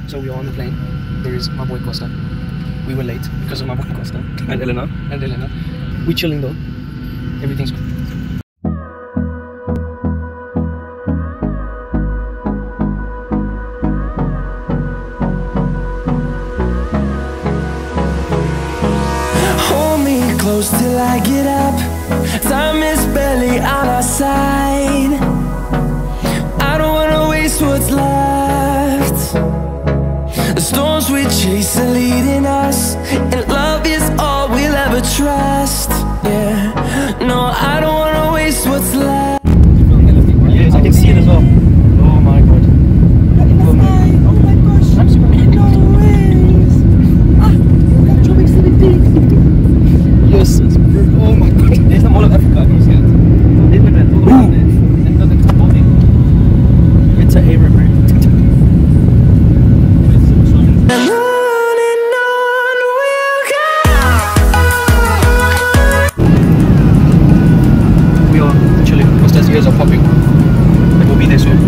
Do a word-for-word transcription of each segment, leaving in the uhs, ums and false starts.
So we are on the plane. There is my boy Costa. We were late because of my boy Costa and Elena. And Elena. We're chilling though. Everything's good. Hold me close till I get up. Time is barely on our side. I don't wanna waste what's left. The storms we chase are leading us, and love is all we'll ever trust. Yeah, no, I don't wanna waste what's left. Yes, I can see it as well. Oh my god. In the sky. Oh my gosh. I'm Superman. No ways. Ah, that job is really big. Yes, it's oh my god. There's the Mall of Africa. I can see it. There's my friend. All around there. And the next building. It's an Arab, right? And on and on we'll go. We are chilling. Costa's ears are popping. And we'll be there soon.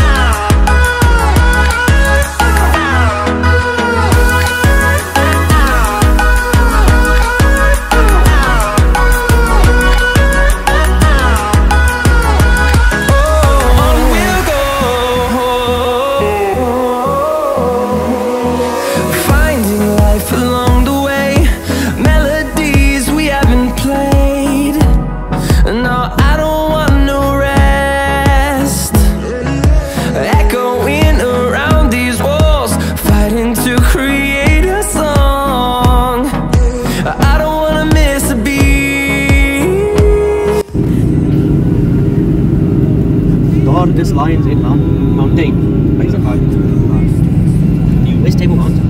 This lion's in Mount Mountain. Where's the park? Where's Table Mountain?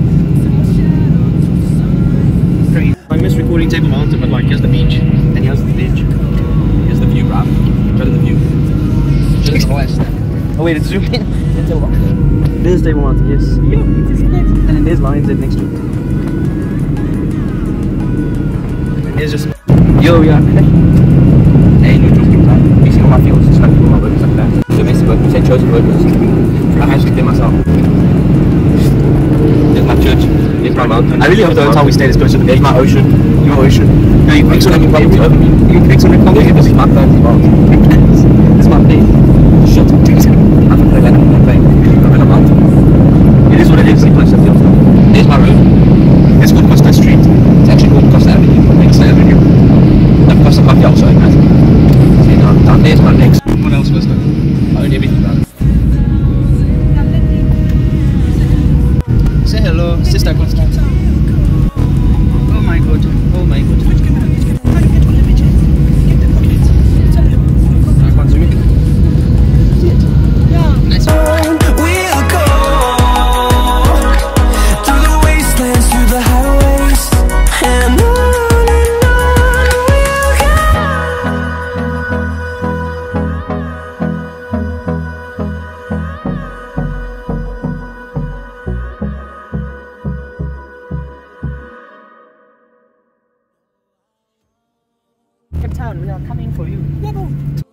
Great. I miss recording Table Mountain, but like here's the beach, and here's the beach. Here's the view, bruv. Show them the view. Show them the west. Oh wait, it's zoomed in. It's Table Mountain. There's Table Mountain, yes. Yeah, it is good. And then there's Lion's Head next to it. And there's just yo, yeah. Hey, no joking, man. You see all my fields, it's like all my workers like that. Domestic workers, say chosen workers. I actually clear myself. There's my church, there's my mountain. I really hope the hotel we stayed is close to the beach. There's my ocean, your ocean. No, you fix on the property over me. You fix on the property, this is my plan as well. This is my thing. Shut up, dude. I'm gonna play that, I'm gonna play. I'm in a mountain. It is what it is, it's close to the field. There's my road. It's called Costa Street. It's actually called Costa Avenue. Costa Avenue. Of course, the coffee also, right? See, down, down there's my next. What else was there? I own everything, man. Say hello, sister Costa. Oh my god, oh my god. I can't zoom in. See it? Yeah. Nice. We'll go through the wastelands, through the highways, and on. Town, we are coming for you. Yeah, go.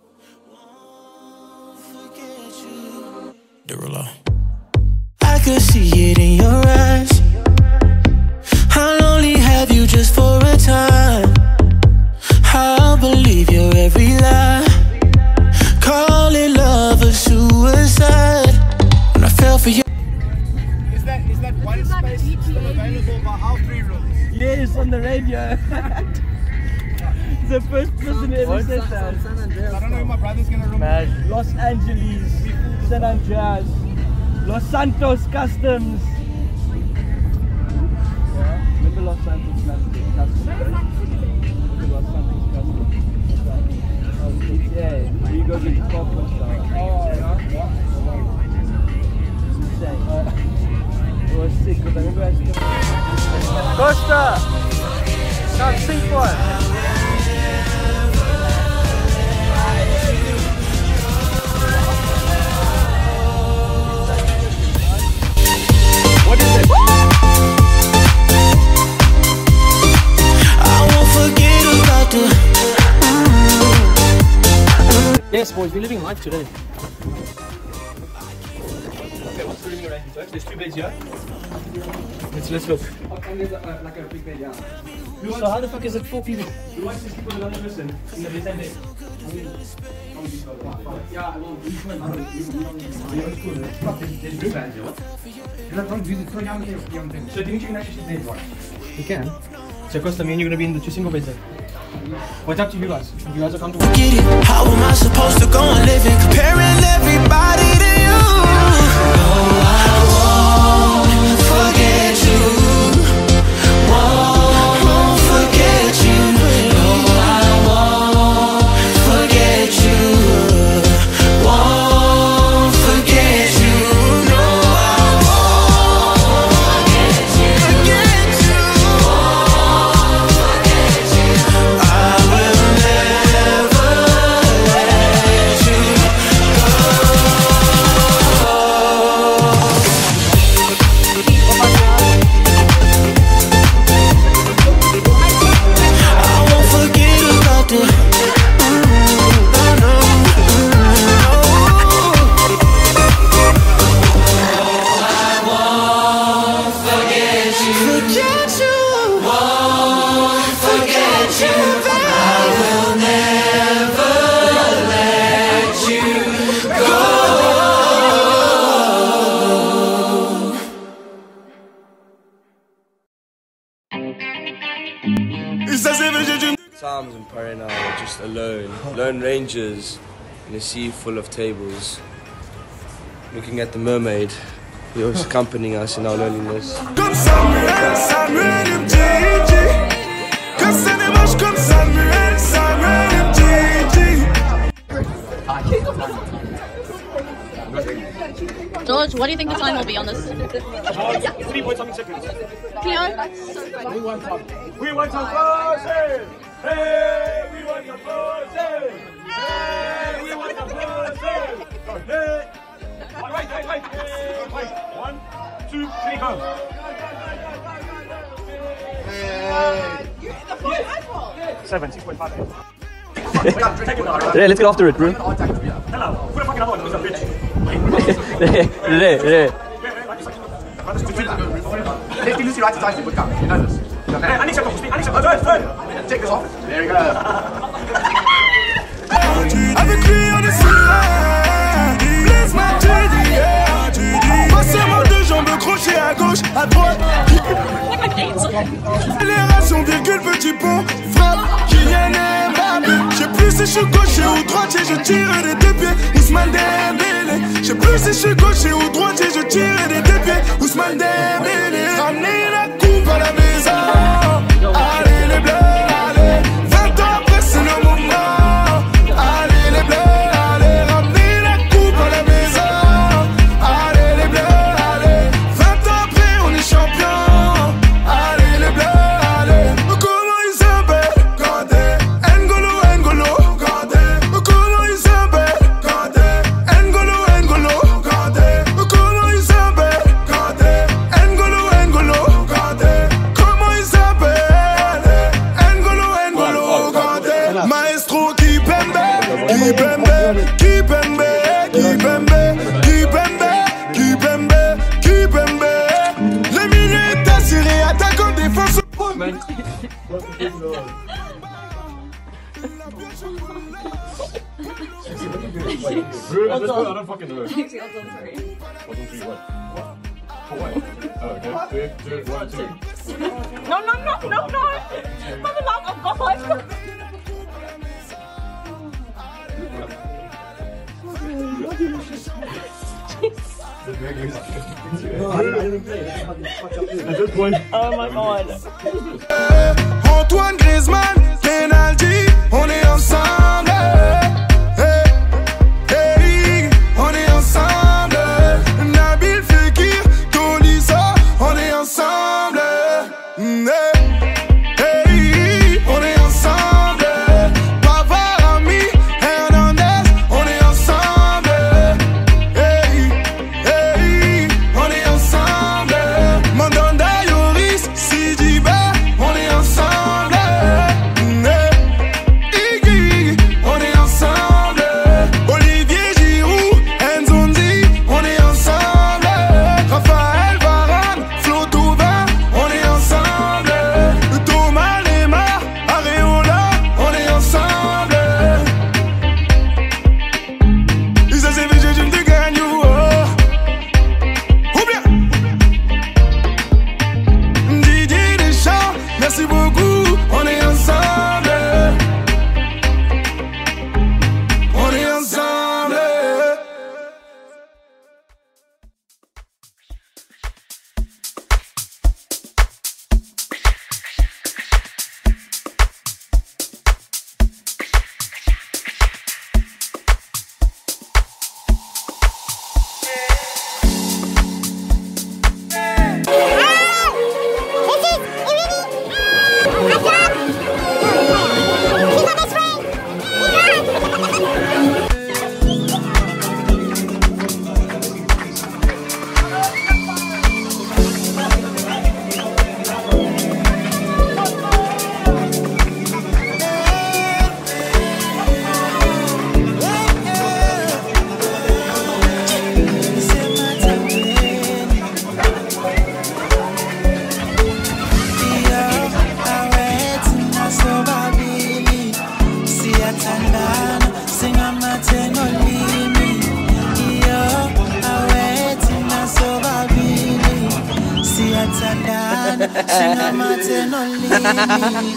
I could see it in your eyes. I'll only have you just for a time. I'll believe your every lie. Call it love or suicide. When I fell for you. Is that is that one space still available for all three rooms? Yes, on the radio. The first person ever said that. I don't know if my brother's gonna room. Man, Los Angeles, San Andreas, Los Santos Customs. Yeah, remember Los Santos Customs? Los Santos Customs. Yeah, where you go get your car first. Oh, yeah. It's insane. It was sick because I remember I was Costa! Can't sing one. Yes, boys, we're living life today. Okay, what's the living arrangement? There's two beds here. Let's, let's look. So how the fuck is it four people? Who wants to sleep with another person in the bed and bed? Yeah, well, there's two bands here. So do you think you can actually sleep there? You can. So Costa, me and you're going to be in the two single beds then. What's up to you guys? If you guys are comfortable. How am I supposed to go on living, comparing everybody to you? Oh, I won't forget you. Won't forget you. No, I won't forget you. Won't forget you. No, I won't forget you. Forget you. Won't forget you. I will never let you go. I won't forget about the forget you. Won't forget you. I will never let you go. Times in Parana, just alone, lone rangers in a sea full of tables, looking at the mermaid who was accompanying us in our loneliness. Comme Samuel, Samuel M J J. Que ça démarche comme Samuel, Samuel M J J. George, what do you think the time will be on this? Three point something seconds. Cleo, that's so funny. We want some pussy! Hey, we want some pussy! Hey, we want some pussy! Go, hey! Wait, wait, wait, wait! Wait, one, two, three, go! Seven, six point five. Yeah, let's get after it, bro. Hello, put a fucking other one, it's a bitch. Yeah, yeah. Let's do Lucy right to Tyson, but come, you know this. Hey, I need to go, I need to go, turn, turn! Take this off. There you go. Avec lui on est sur la Blaise ma Judy, yeah. Passez-moi deux jambes crochées à gauche, à droite. Accélération, virgule, petit pont. Frappe, Kylian Mbappé. J'ai plus si je suis gaucher ou droitier, je tire des deux pieds. Ousmane Dembélé. J'ai plus si je suis gaucher ou droitier, je tire des deux pieds. Ousmane Dembélé. Ramenez la coupe à la maison. Allez les bleus, allez. Vingt ans après c'est le moment. Allez les bleus, allez. Ramenez la coupe à la maison. Allez les bleus, allez. Vingt ans après on est champion. Allez les bleus, allez. Comment ils s'appellent? Kandé, N'Golo, N'Golo, Kandé. Comment ils s'appellent? Kandé, N'Golo, N'Golo, Kandé. Comment ils s'appellent? Kandé, N'Golo, N'Golo, Kandé. Comment ils s'appellent? N'Golo, N'Golo, Kandé. Maestro Kipembe, Kipembe, Kipembe, Kipembe, Kipembe, Kipembe, Kipembe. Les milieux assurés, attaquant, défense. I don't fucking know. Actually, I'll do three. One, two, three, what? For what? Oh, okay. Three, two, one, two. No, no, no, no, no! For the love of God! Oh my God. Antoine Griezmann, penalty, on est ensemble. Hey, hey, on est ensemble. Nabil Fekir, Tolisso, on est ensemble. Hey, hey, on est ensemble. Pavard, Ami, Hernandez, on est ensemble. Hey, hey, on est ensemble. Mandanda, Yoris, Sidibe, on est ensemble. Hey, Iggy, siyathandana singamathe nolimi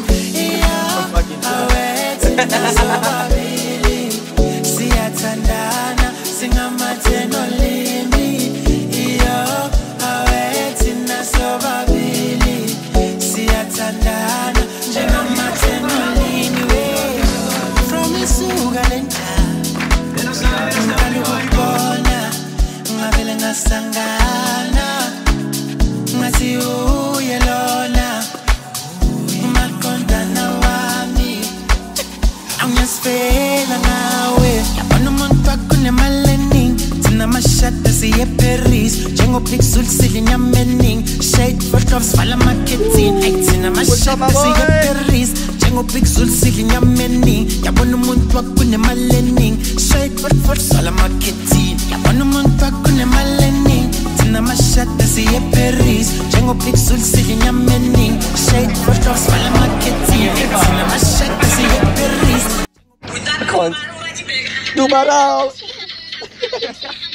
awethu nasobabili siyathandana singamathe nolimi awethu nasobabili siyathandana singamathe nolimi from isuka lenta ngalubona ngavele ngasangana ngathi uye lona umakondana wami angiyasifela ngawe yabona umuntu wakunemalening thina mashada siye Paris njengopixul silinyamening shade photos vala marketing thina mashada siye Paris njengopixul silinyamening yabona umuntu wakunemalening shade photos vala marketing yabona umuntu wakunemalening thina mashada siye Paris njengopixul silinyamening shade photos vala marketing thina mashada siye Paris Do my dog.